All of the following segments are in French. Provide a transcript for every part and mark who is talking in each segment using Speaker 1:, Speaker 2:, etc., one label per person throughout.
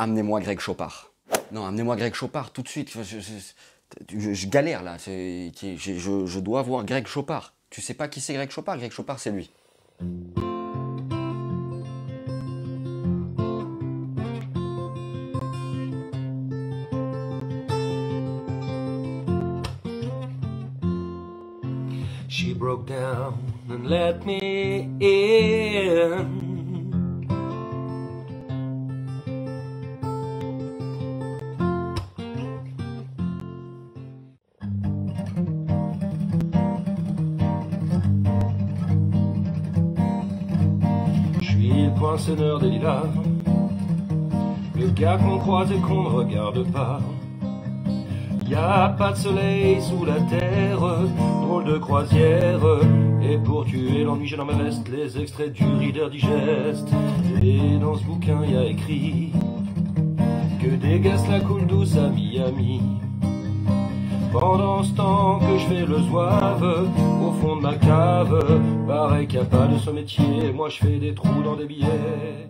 Speaker 1: amenez-moi Greg Chopard. Non, amenez-moi Greg Chopard tout de suite. Je galère là. Je dois voir Greg Chopard. Tu sais pas qui c'est Greg Chopard? Greg Chopard, c'est lui.
Speaker 2: She broke down and let me in. Je suis le poinçonneur des lilas, le gars qu'on croise et qu'on ne regarde pas. Y a pas de soleil sous la terre, drôle de croisière. Et pour tuer l'ennui j'ai dans ma veste les extraits du Reader Digest. Et dans ce bouquin y a écrit que des gaz la coule douce à Miami. Pendant ce temps que je fais le zouave au fond de ma cave, pareil qu'il n'y a pas de ce métier, moi je fais des trous dans des billets.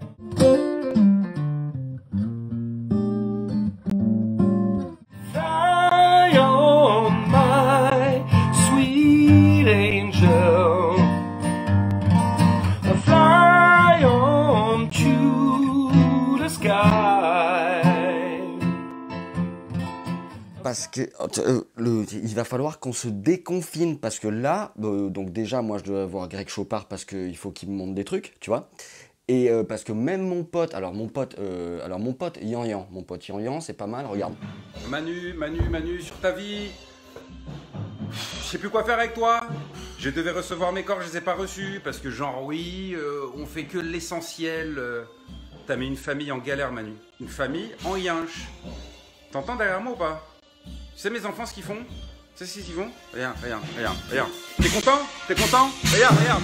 Speaker 1: Parce que il va falloir qu'on se déconfine parce que là, donc déjà moi je dois avoir Greg Chopard parce qu'il faut qu'il me montre des trucs, tu vois. Et parce que même mon pote, alors mon pote Yan Yan, c'est pas mal, regarde.
Speaker 3: Manu, sur ta vie. Je sais plus quoi faire avec toi. Je devais recevoir mes corps, je les ai pas reçus parce que genre oui, on fait que l'essentiel. T'as mis une famille en galère, Manu. Une famille en yinche. T'entends derrière moi ou pas? Tu sais mes enfants ce qu'ils font? Tu sais ce qu'ils font? Regarde. T'es content? Regarde.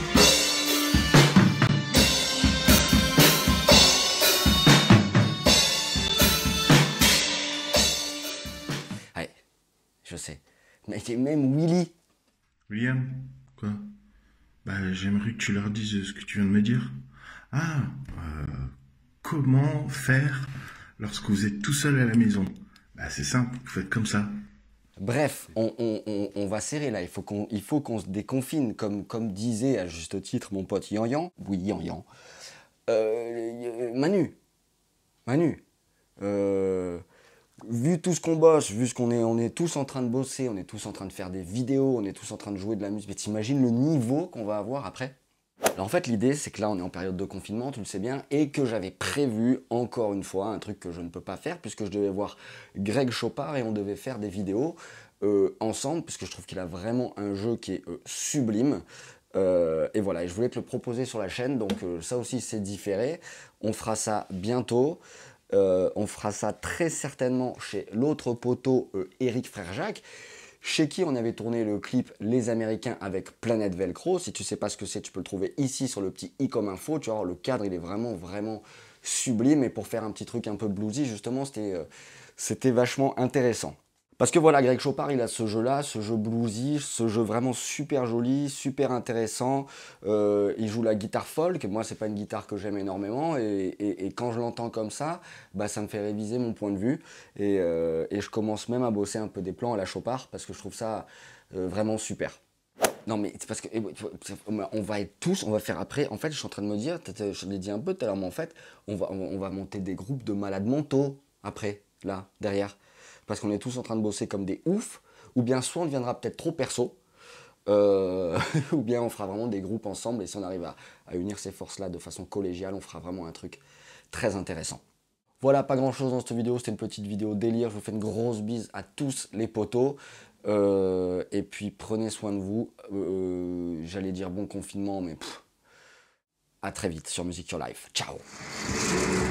Speaker 1: Ouais, je sais. Mais même Willy.
Speaker 4: William, quoi? Bah, j'aimerais que tu leur dises ce que tu viens de me dire. Ah, comment faire lorsque vous êtes tout seul à la maison? Bah, c'est simple, vous faites comme ça.
Speaker 1: Bref, on va serrer là, il faut qu'on se déconfine, comme disait à juste titre mon pote Yan Yan. Oui, Yan Yan. Manu, vu tout ce qu'on bosse, vu ce on est tous en train de bosser, on est tous en train de faire des vidéos, on est tous en train de jouer de la musique, mais t'imagines le niveau qu'on va avoir après? Alors en fait l'idée c'est que là on est en période de confinement, tu le sais bien, et que j'avais prévu encore une fois un truc que je ne peux pas faire puisque je devais voir Greg Chopard et on devait faire des vidéos ensemble puisque je trouve qu'il a vraiment un jeu qui est sublime. Et voilà, et je voulais te le proposer sur la chaîne, donc ça aussi c'est différé. On fera ça bientôt. On fera ça très certainement chez l'autre poteau Eric Frère Jacques, chez qui on avait tourné le clip Les Américains avec Planète Velcro. Si tu sais pas ce que c'est, tu peux le trouver ici sur le petit i comme info. Tu vois, le cadre il est vraiment sublime, et pour faire un petit truc un peu bluesy justement, c'était vachement intéressant. Parce que voilà, Greg Chopard, il a ce jeu-là, ce jeu bluesy, ce jeu vraiment super joli, super intéressant. Il joue la guitare folk. Moi, c'est pas une guitare que j'aime énormément. Et quand je l'entends comme ça, bah, ça me fait réviser mon point de vue. Et je commence même à bosser un peu des plans à la Chopard parce que je trouve ça vraiment super. Non, mais c'est parce que on va être tous, on va faire après. En fait, je suis en train de me dire, je l'ai dit un peu tout à l'heure, mais en fait, on va monter des groupes de malades mentaux après, là, derrière. Parce qu'on est tous en train de bosser comme des oufs, ou bien soit on deviendra peut-être trop perso, ou bien on fera vraiment des groupes ensemble, et si on arrive à unir ces forces-là de façon collégiale, on fera vraiment un truc très intéressant. Voilà, pas grand-chose dans cette vidéo, c'était une petite vidéo délire, je vous fais une grosse bise à tous les potos, et puis prenez soin de vous, j'allais dire bon confinement, mais à très vite sur Music Your Life, ciao.